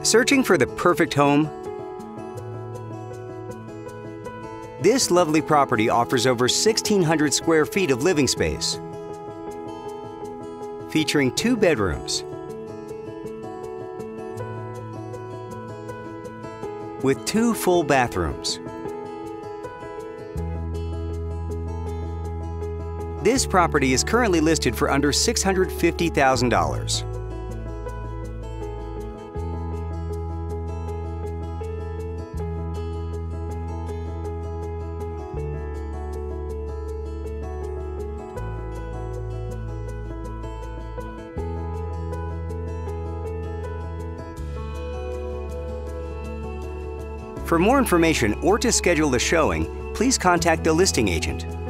Searching for the perfect home? This lovely property offers over 1,600 square feet of living space, featuring 2 bedrooms with 2 full bathrooms. This property is currently listed for under $650,000. For more information or to schedule a showing, please contact the listing agent.